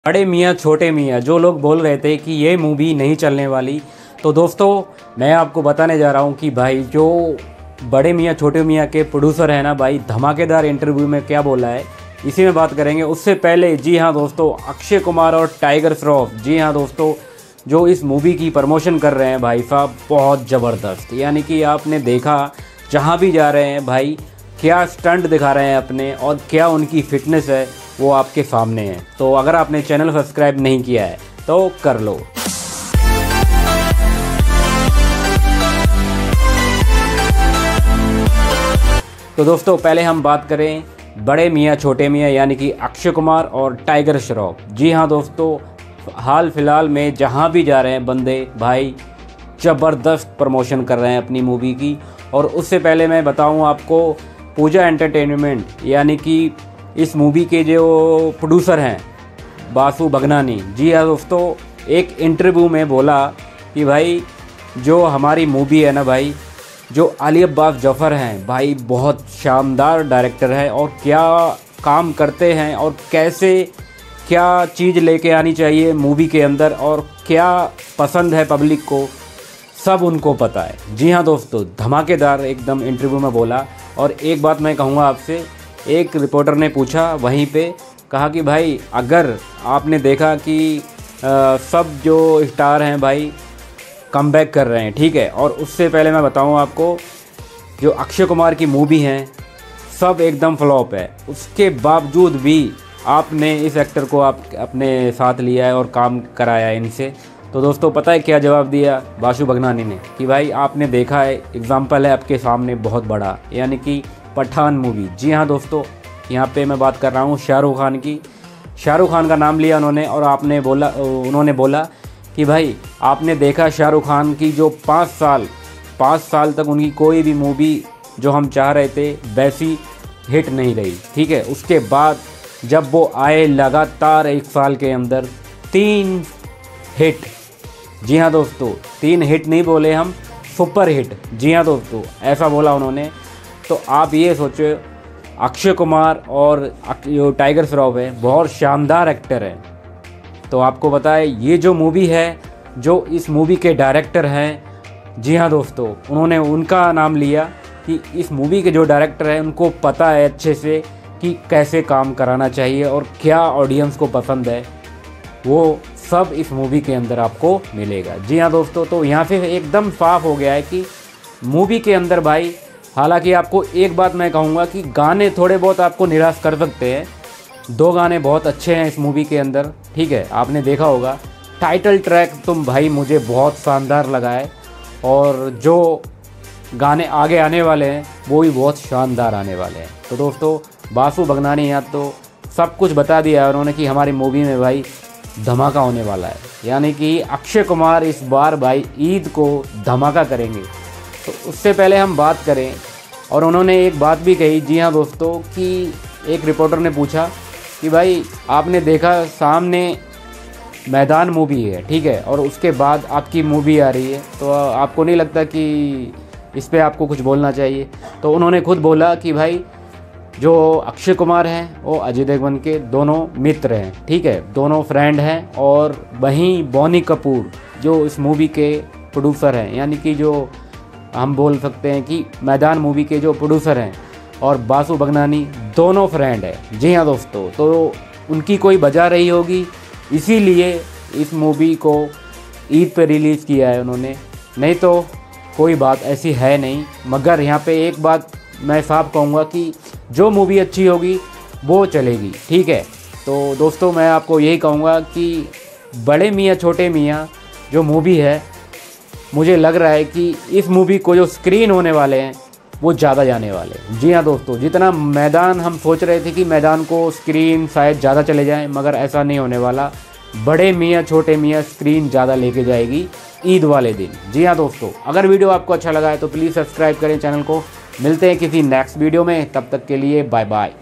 बड़े मियाँ छोटे मियाँ जो लोग बोल रहे थे कि ये मूवी नहीं चलने वाली, तो दोस्तों मैं आपको बताने जा रहा हूँ कि भाई जो बड़े मियाँ छोटे मियाँ के प्रोड्यूसर हैं ना भाई, धमाकेदार इंटरव्यू में क्या बोला है इसी में बात करेंगे। उससे पहले जी हाँ दोस्तों, अक्षय कुमार और टाइगर श्रॉफ, जी हाँ दोस्तों, जो इस मूवी की प्रमोशन कर रहे हैं भाई साहब, बहुत ज़बरदस्त। यानी कि आपने देखा जहाँ भी जा रहे हैं भाई, क्या स्टंट दिखा रहे हैं अपने और क्या उनकी फिटनेस है वो आपके सामने है। तो अगर आपने चैनल सब्सक्राइब नहीं किया है तो कर लो। तो दोस्तों पहले हम बात करें बड़े मियाँ छोटे मियाँ यानी कि अक्षय कुमार और टाइगर श्रॉफ। जी हाँ दोस्तों, हाल फिलहाल में जहाँ भी जा रहे हैं बंदे भाई, ज़बरदस्त प्रमोशन कर रहे हैं अपनी मूवी की। और उससे पहले मैं बताऊँ आपको, पूजा एंटरटेनमेंट यानी कि इस मूवी के जो प्रोड्यूसर हैं बासु भगनानी, जी हाँ दोस्तों, एक इंटरव्यू में बोला कि भाई जो हमारी मूवी है ना भाई, जो अली अब्बास जफ़र हैं भाई, बहुत शानदार डायरेक्टर है और क्या काम करते हैं और कैसे क्या चीज़ लेके आनी चाहिए मूवी के अंदर और क्या पसंद है पब्लिक को, सब उनको पता है। जी हाँ दोस्तों, धमाकेदार एकदम इंटरव्यू में बोला। और एक बात मैं कहूँगा आपसे, एक रिपोर्टर ने पूछा वहीं पे, कहा कि भाई अगर आपने देखा कि सब जो स्टार हैं भाई कमबैक कर रहे हैं, ठीक है, और उससे पहले मैं बताऊँ आपको, जो अक्षय कुमार की मूवी हैं सब एकदम फ्लॉप है, उसके बावजूद भी आपने इस एक्टर को आप अपने साथ लिया है और काम कराया है इनसे। तो दोस्तों पता है क्या जवाब दिया बासु भगनानी ने, कि भाई आपने देखा है, एग्जाम्पल है आपके सामने बहुत बड़ा, यानी कि पठान मूवी। जी हाँ दोस्तों, यहाँ पे मैं बात कर रहा हूँ शाहरुख खान की। शाहरुख खान का नाम लिया उन्होंने और उन्होंने बोला कि भाई आपने देखा शाहरुख खान की जो 5 साल तक उनकी कोई भी मूवी जो हम चाह रहे थे वैसी हिट नहीं रही, ठीक है। उसके बाद जब वो आए लगातार 1 साल के अंदर 3 हिट, जी हाँ दोस्तों, 3 हिट नहीं बोले हम, सुपर हिट, जी हाँ दोस्तों, ऐसा बोला उन्होंने। तो आप ये सोचो, अक्षय कुमार और जो टाइगर श्रॉफ है बहुत शानदार एक्टर है। तो आपको बताए ये जो मूवी है, जो इस मूवी के डायरेक्टर हैं, जी हाँ दोस्तों, उन्होंने उनका नाम लिया कि इस मूवी के जो डायरेक्टर हैं उनको पता है अच्छे से कि कैसे काम कराना चाहिए और क्या ऑडियंस को पसंद है, वो सब इस मूवी के अंदर आपको मिलेगा। जी हाँ दोस्तों, तो यहाँ से एकदम साफ हो गया है कि मूवी के अंदर भाई, हालांकि आपको एक बात मैं कहूँगा कि गाने थोड़े बहुत आपको निराश कर सकते हैं। 2 गाने बहुत अच्छे हैं इस मूवी के अंदर, ठीक है, आपने देखा होगा। टाइटल ट्रैक तुम भाई मुझे बहुत शानदार लगा है और जो गाने आगे आने वाले हैं वो भी बहुत शानदार आने वाले हैं। तो दोस्तों बासु भगनानी यहाँ तो सब कुछ बता दिया है उन्होंने कि हमारी मूवी में भाई धमाका होने वाला है, यानी कि अक्षय कुमार इस बार भाई ईद को धमाका करेंगे। तो उससे पहले हम बात करें, और उन्होंने एक बात भी कही, जी हाँ दोस्तों, कि एक रिपोर्टर ने पूछा कि भाई आपने देखा सामने मैदान मूवी है, ठीक है, और उसके बाद आपकी मूवी आ रही है, तो आपको नहीं लगता कि इस पे आपको कुछ बोलना चाहिए? तो उन्होंने खुद बोला कि भाई जो अक्षय कुमार हैं वो अजय देवगन के दोनों मित्र हैं, ठीक है, दोनों फ्रेंड हैं। और वहीं बॉनी कपूर जो इस मूवी के प्रोड्यूसर हैं, यानी कि जो हम बोल सकते हैं कि मैदान मूवी के जो प्रोड्यूसर हैं, और बासु भगनानी दोनों फ्रेंड है। जी हाँ दोस्तों, तो उनकी कोई वजह रही होगी, इसीलिए इस मूवी को ईद पे रिलीज़ किया है उन्होंने, नहीं तो कोई बात ऐसी है नहीं। मगर यहाँ पे एक बात मैं साफ कहूँगा कि जो मूवी अच्छी होगी वो चलेगी, ठीक है। तो दोस्तों मैं आपको यही कहूँगा कि बड़े मियाँ छोटे मियाँ जो मूवी है, मुझे लग रहा है कि इस मूवी को जो स्क्रीन होने वाले हैं वो ज़्यादा जाने वाले हैं। जी हाँ दोस्तों, जितना मैदान हम सोच रहे थे कि मैदान को स्क्रीन शायद ज़्यादा चले जाएं, मगर ऐसा नहीं होने वाला। बड़े मियाँ छोटे मियाँ स्क्रीन ज़्यादा लेके जाएगी ईद वाले दिन। जी हाँ दोस्तों, अगर वीडियो आपको अच्छा लगा है तो प्लीज़ सब्सक्राइब करें चैनल को। मिलते हैं किसी नेक्स्ट वीडियो में, तब तक के लिए बाय बाय।